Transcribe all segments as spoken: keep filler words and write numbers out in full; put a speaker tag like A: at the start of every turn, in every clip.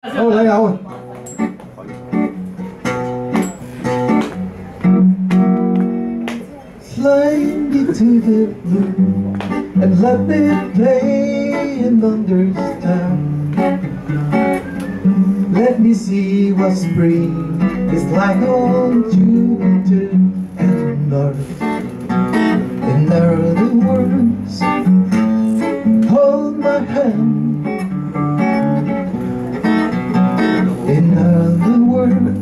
A: Thôi lấy đâu. Fly me to the blue and let me play and understand. Let me see what spring is like on Jupiter and North. In other words, hold my hand. In other words,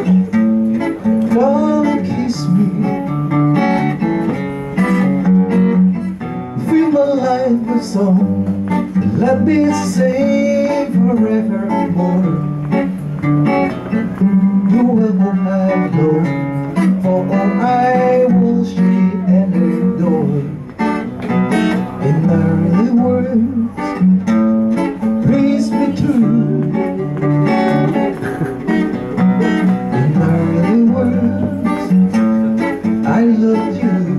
A: come and kiss me. Fill my life with song, let me sing forevermore. You will hold my love, for all I worship and adore. In other words, please be true. In other words, I love you.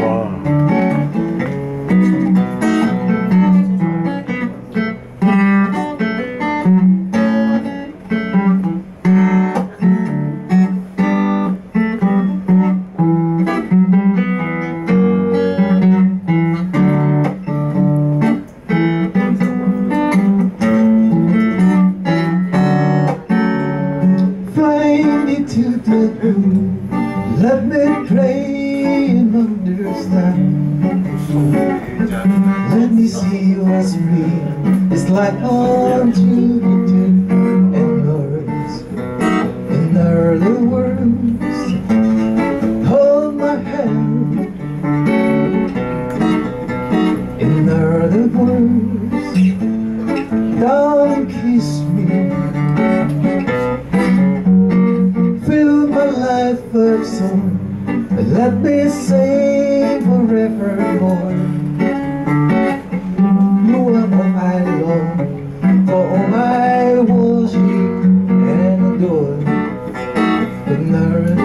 A: To the blue, let me pray and understand. Let me see what's real. It's like on Jupiter and North. In other words, hold my hand. In other words, don't kiss me. Life of song, let me sing forevermore. You are all I long, for all I worship and adore.